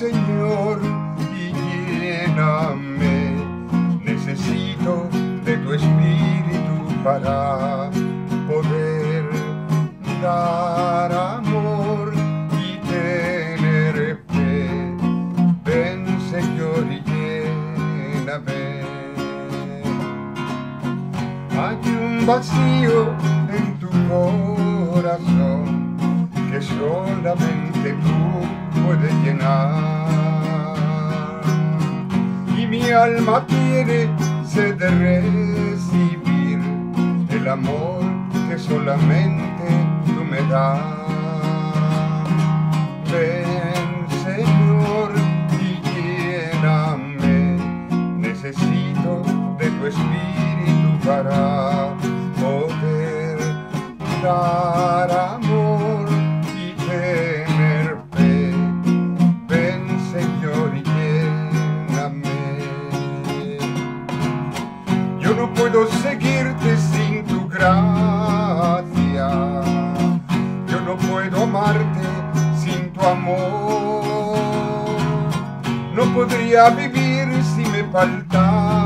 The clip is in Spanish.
Señor, y lléname. Necesito de tu espíritu para poder dar amor y tener fe. Ven, Señor, y lléname. Hay un vacío en tu corazón que solamente tú puedes llenar, y mi alma tiene sed de recibir el amor que solamente tú me das. Ven, Señor, y lléname. Necesito de tu espíritu para poder dar amor y tener fe. Ven, Señor, y lléname. Yo no puedo seguirte sin tu gracia. Yo no puedo amarte sin tu amor. No podría vivir si me faltara